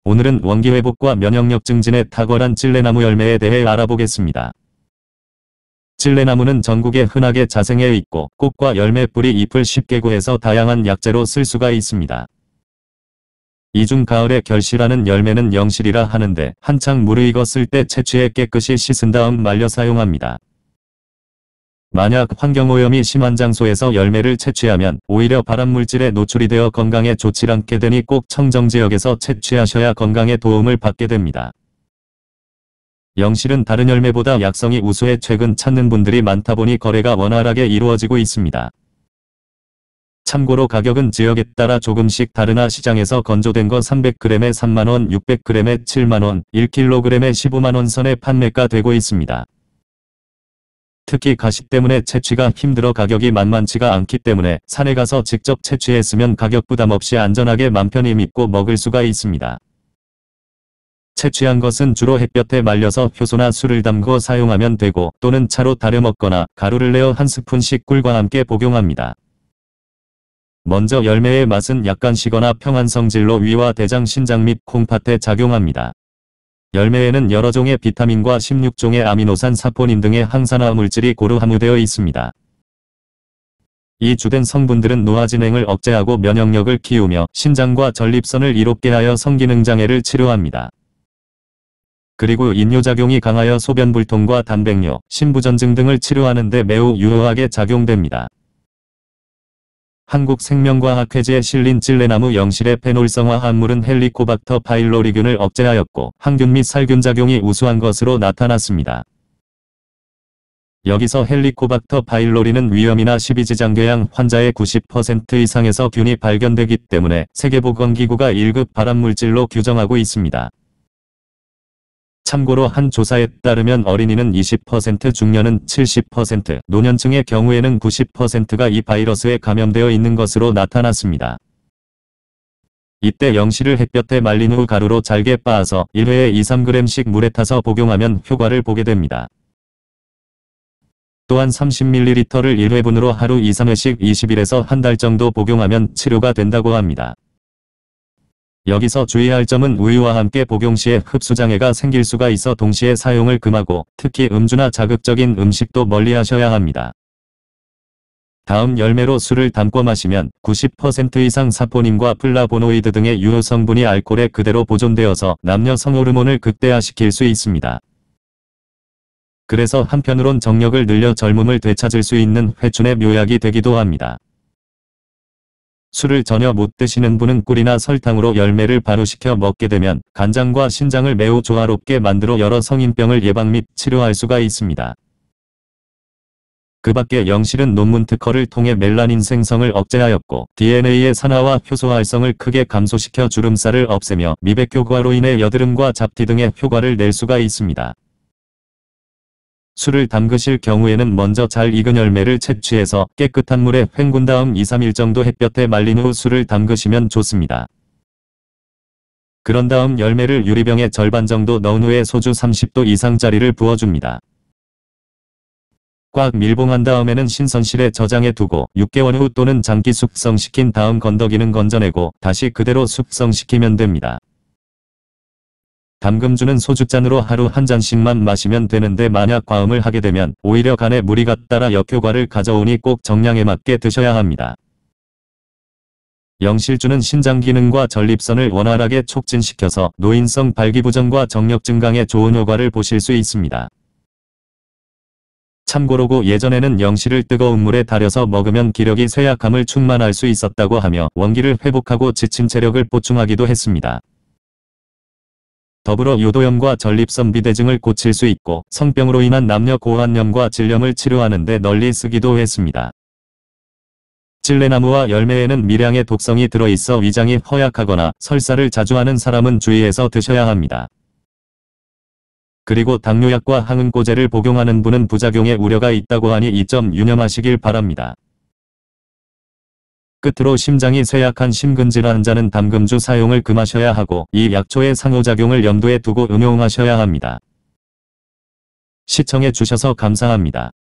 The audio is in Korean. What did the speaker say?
오늘은 원기회복과 면역력 증진에 탁월한 찔레나무 열매에 대해 알아보겠습니다. 찔레나무는 전국에 흔하게 자생해 있고 꽃과 열매, 뿌리, 잎을 쉽게 구해서 다양한 약재로 쓸 수가 있습니다. 이 중 가을에 결실하는 열매는 영실이라 하는데 한창 무르익었을 때 채취해 깨끗이 씻은 다음 말려 사용합니다. 만약 환경오염이 심한 장소에서 열매를 채취하면 오히려 발암물질에 노출이 되어 건강에 좋지 않게 되니 꼭 청정지역에서 채취하셔야 건강에 도움을 받게 됩니다. 영실은 다른 열매보다 약성이 우수해 최근 찾는 분들이 많다 보니 거래가 원활하게 이루어지고 있습니다. 참고로 가격은 지역에 따라 조금씩 다르나 시장에서 건조된 거 300g에 3만원, 600g에 7만원, 1kg에 15만원 선에 판매가 되고 있습니다. 특히 가시 때문에 채취가 힘들어 가격이 만만치가 않기 때문에 산에 가서 직접 채취했으면 가격 부담 없이 안전하게 맘 편히 믿고 먹을 수가 있습니다. 채취한 것은 주로 햇볕에 말려서 효소나 술을 담궈 사용하면 되고 또는 차로 달여 먹거나 가루를 내어 한 스푼씩 꿀과 함께 복용합니다. 먼저 열매의 맛은 약간 시거나 평한 성질로 위와 대장, 신장 및 콩팥에 작용합니다. 열매에는 여러 종의 비타민과 16종의 아미노산, 사포닌 등의 항산화 물질이 고루 함유되어 있습니다. 이 주된 성분들은 노화 진행을 억제하고 면역력을 키우며 신장과 전립선을 이롭게 하여 성기능 장애를 치료합니다. 그리고 인뇨작용이 강하여 소변불통과 단백뇨, 신부전증 등을 치료하는 데 매우 유효하게 작용됩니다. 한국생명과학회지에 실린 찔레나무 영실의 페놀성화 합물은 헬리코박터 파일로리균을 억제하였고 항균 및 살균 작용이 우수한 것으로 나타났습니다. 여기서 헬리코박터 파일로리는 위염이나 십이지장궤양 환자의 90% 이상에서 균이 발견되기 때문에 세계보건기구가 1급 발암물질로 규정하고 있습니다. 참고로 한 조사에 따르면 어린이는 20%, 중년은 70%, 노년층의 경우에는 90%가 이 바이러스에 감염되어 있는 것으로 나타났습니다. 이때 영실을 햇볕에 말린 후 가루로 잘게 빻아서 1회에 2-3g씩 물에 타서 복용하면 효과를 보게 됩니다. 또한 30ml를 1회분으로 하루 2-3회씩 20일에서 한 달 정도 복용하면 치료가 된다고 합니다. 여기서 주의할 점은 우유와 함께 복용 시에 흡수장애가 생길 수가 있어 동시에 사용을 금하고 특히 음주나 자극적인 음식도 멀리하셔야 합니다. 다음 열매로 술을 담궈 마시면 90% 이상 사포닌과 플라보노이드 등의 유효 성분이 알코올에 그대로 보존되어서 남녀 성호르몬을 극대화시킬 수 있습니다. 그래서 한편으론 정력을 늘려 젊음을 되찾을 수 있는 회춘의 묘약이 되기도 합니다. 술을 전혀 못 드시는 분은 꿀이나 설탕으로 열매를 발효시켜 먹게 되면 간장과 신장을 매우 조화롭게 만들어 여러 성인병을 예방 및 치료할 수가 있습니다. 그 밖에 영실은 논문 특허를 통해 멜라닌 생성을 억제하였고 DNA의 산화와 효소 활성을 크게 감소시켜 주름살을 없애며 미백 효과로 인해 여드름과 잡티 등의 효과를 낼 수가 있습니다. 술을 담그실 경우에는 먼저 잘 익은 열매를 채취해서 깨끗한 물에 헹군 다음 2-3일 정도 햇볕에 말린 후 술을 담그시면 좋습니다. 그런 다음 열매를 유리병에 절반 정도 넣은 후에 소주 30도 이상짜리를 부어줍니다. 꽉 밀봉한 다음에는 신선실에 저장해 두고 6개월 후 또는 장기 숙성시킨 다음 건더기는 건져내고 다시 그대로 숙성시키면 됩니다. 담금주는 소주잔으로 하루 한 잔씩만 마시면 되는데 만약 과음을 하게 되면 오히려 간에 무리가 따라 역효과를 가져오니 꼭 정량에 맞게 드셔야 합니다. 영실주는 신장 기능과 전립선을 원활하게 촉진시켜서 노인성 발기부전과 정력 증강에 좋은 효과를 보실 수 있습니다. 참고로 예전에는 영실을 뜨거운 물에 달여서 먹으면 기력이 쇠약함을 충만할 수 있었다고 하며 원기를 회복하고 지친 체력을 보충하기도 했습니다. 더불어 요도염과 전립선 비대증을 고칠 수 있고 성병으로 인한 남녀 고환염과 질염을 치료하는 데 널리 쓰기도 했습니다. 찔레나무와 열매에는 미량의 독성이 들어있어 위장이 허약하거나 설사를 자주 하는 사람은 주의해서 드셔야 합니다. 그리고 당뇨약과 항응고제를 복용하는 분은 부작용에 우려가 있다고 하니 이 점 유념하시길 바랍니다. 끝으로 심장이 쇠약한 심근질환 환자는 담금주 사용을 금하셔야 하고 이 약초의 상호작용을 염두에 두고 응용하셔야 합니다. 시청해 주셔서 감사합니다.